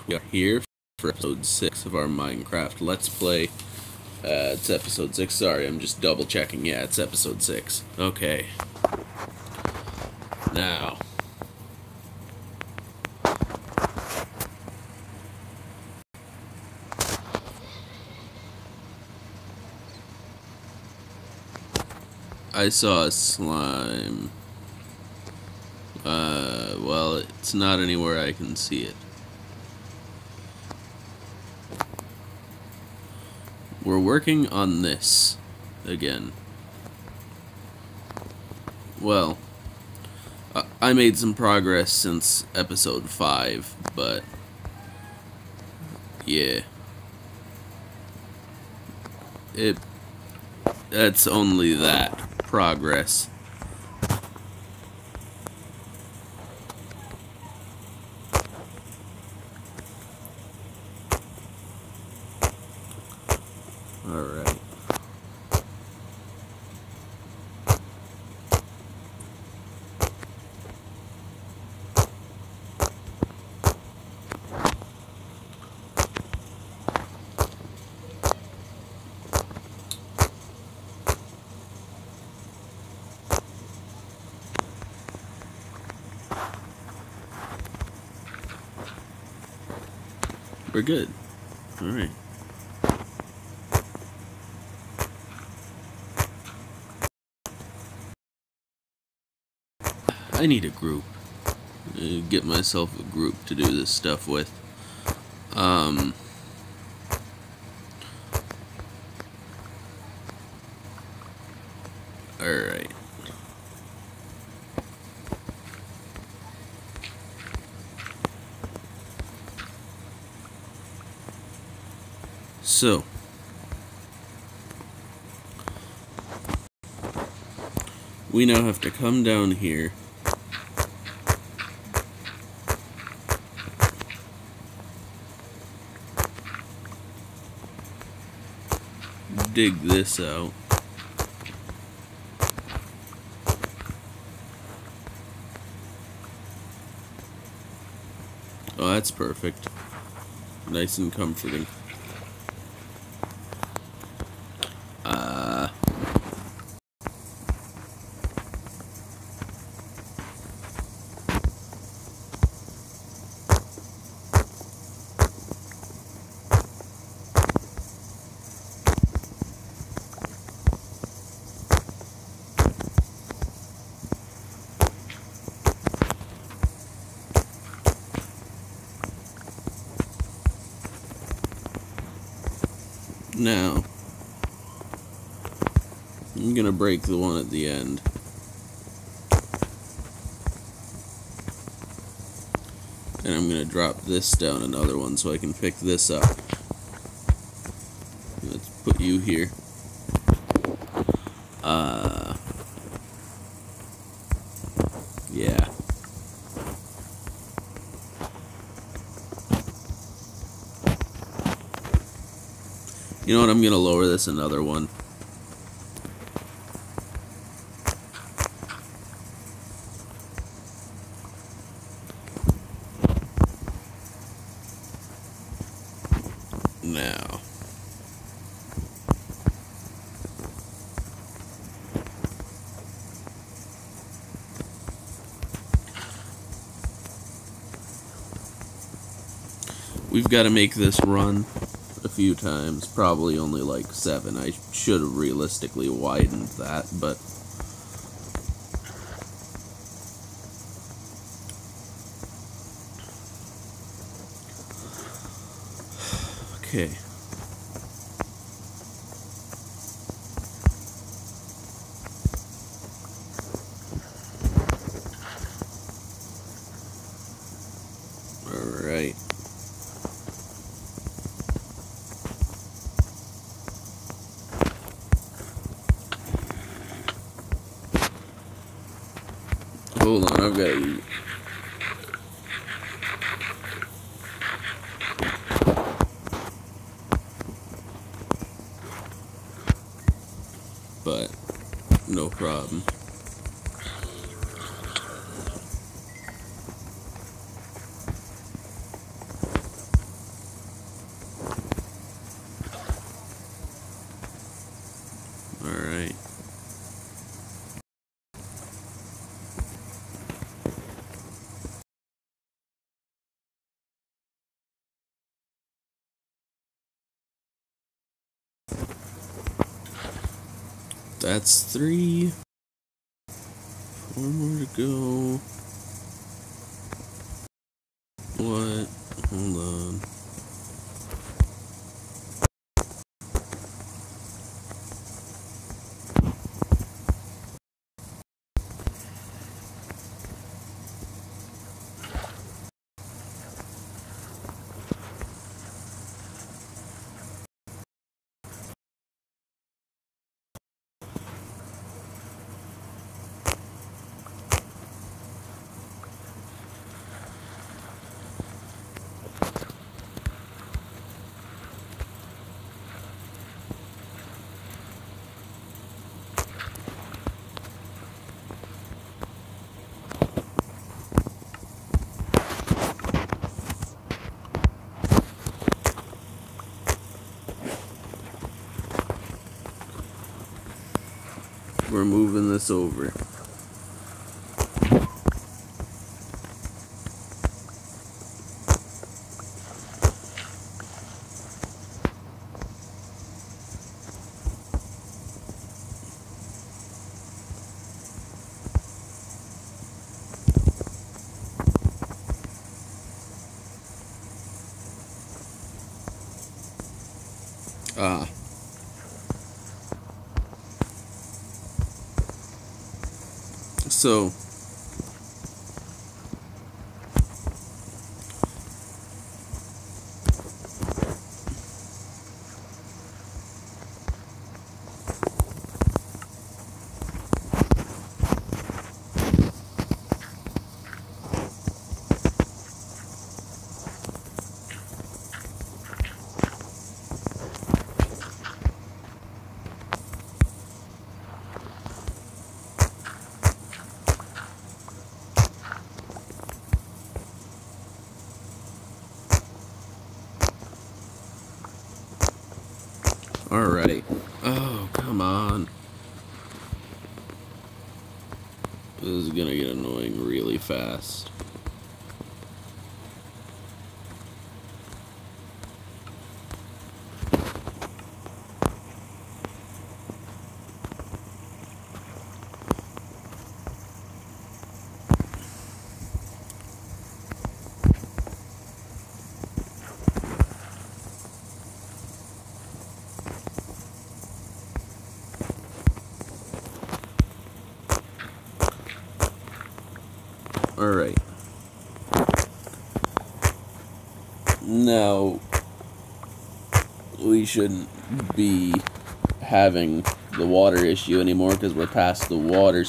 We are here for episode 6 of our Minecraft Let's Play. It's episode 6. Sorry, I'm just double checking. Yeah, it's episode 6. Okay. Now. I saw a slime. Well, it's not anywhere I can see it. We're working on this again. Well, I made some progress since episode 5, but yeah. That's only that progress. Alright. We're good. Alright. I need a group. Get myself a group to do this stuff with. Alright. So, we now have to come down here, dig this out, oh, that's perfect, nice and comforting. Now, I'm gonna break the one at the end. And I'm gonna drop this down another one so I can pick this up. Let's put you here. Yeah. You know what, I'm gonna lower this another one. Now. We've got to make this run a few times, probably only like 7. I should have realistically widened that, but okay. All right. Hold on, I've got to eat. But no problem. That's 3. 4 more to go. What? Hold on. We're moving this over. Ah. So alright. Oh, come on. This is gonna get annoying really fast. Alright. Now, we shouldn't be having the water issue anymore because we're past the waters.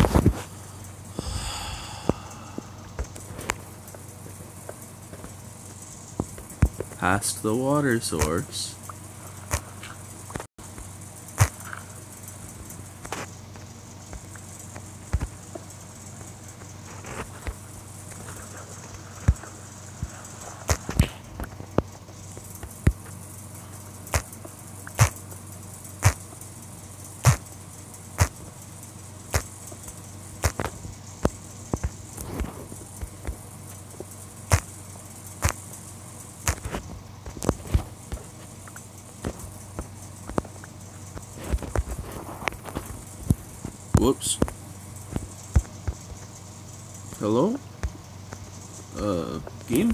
Past the water source. Whoops. Hello? Game?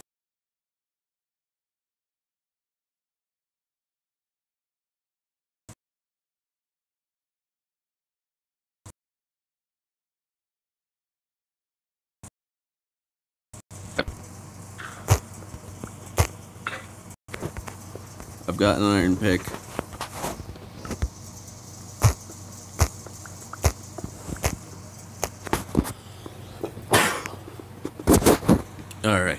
I've got an iron pick. Alright.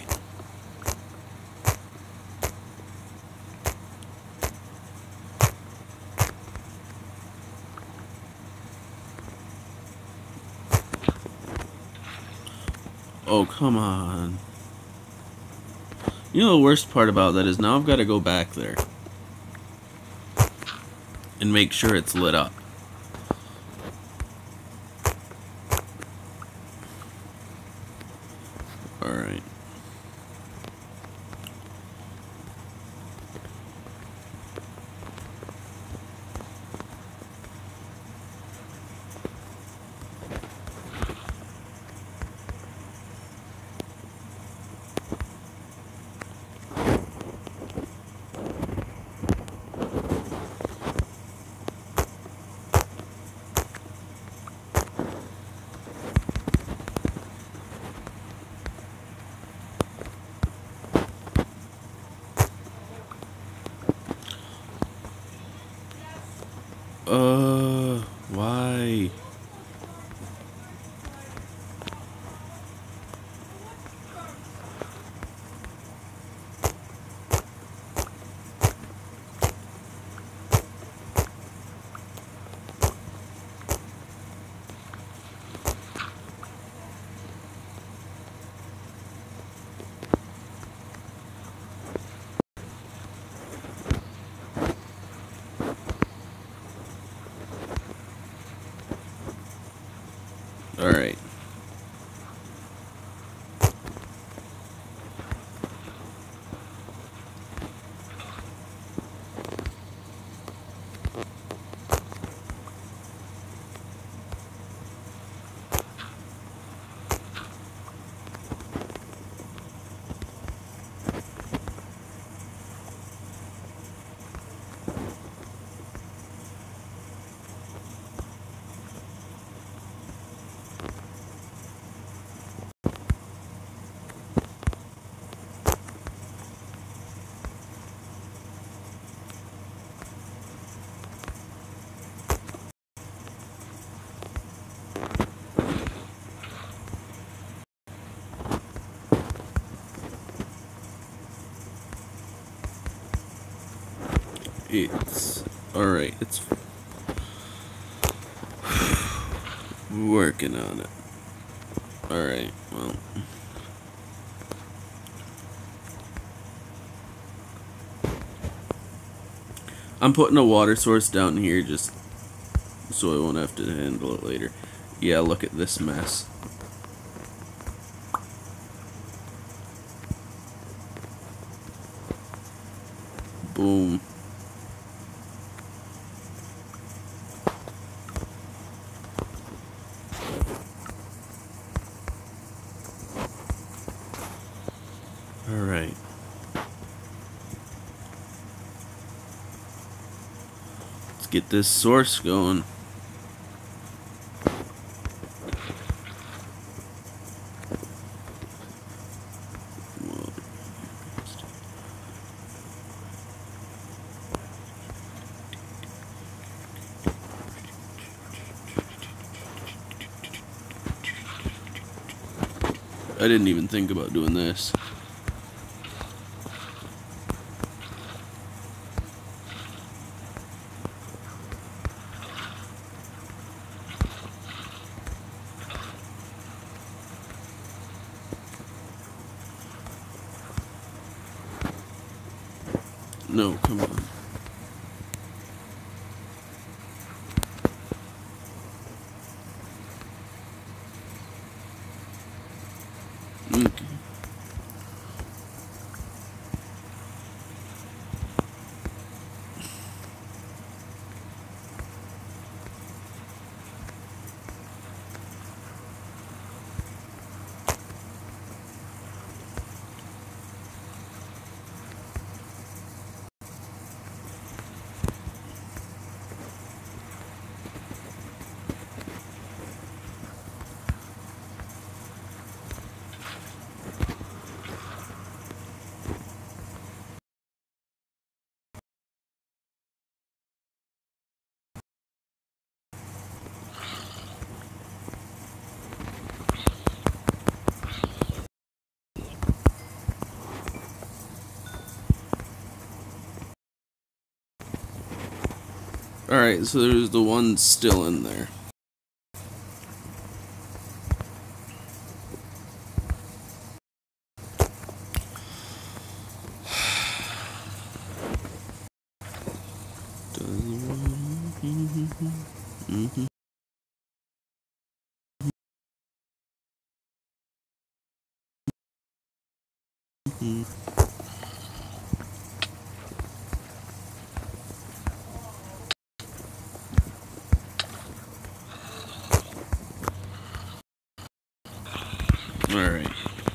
Oh, come on. You know the worst part about that is now I've got to go back there and make sure it's lit up. Alright. It's alright, it's working on it. Alright, well. I'm putting a water source down here just so I won't have to handle it later. Yeah, look at this mess. Boom. Alright. Let's get this source going. I didn't even think about doing this. No, come on. Okay. Alright, so there's the one still in there. Alright.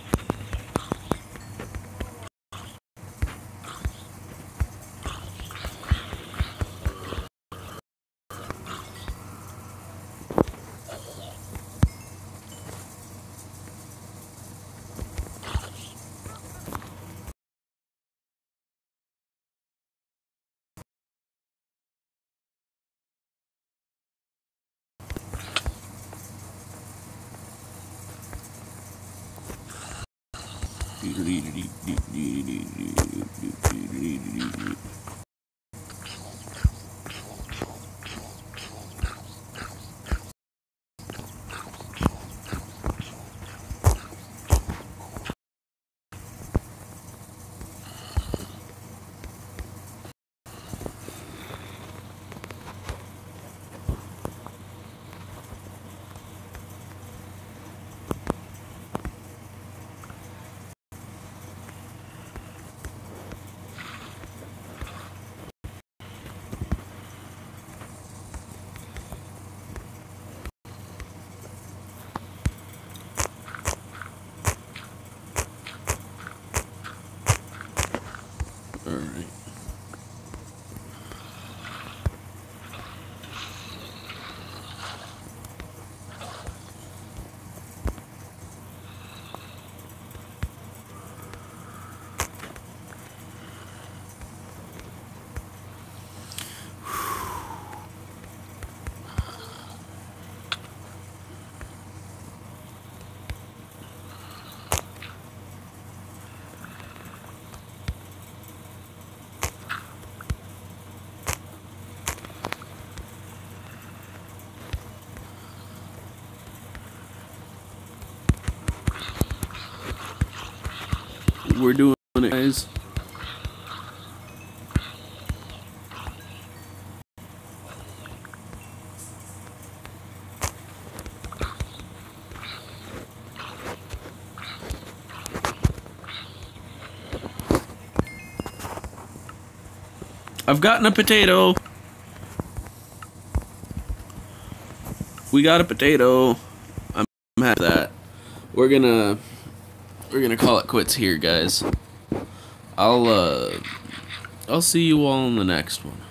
Alright. we're doing it, guys. I've gotten a potato. We got a potato. I'm happy with that. We're gonna call it quits here, guys. I'll see you all in the next one.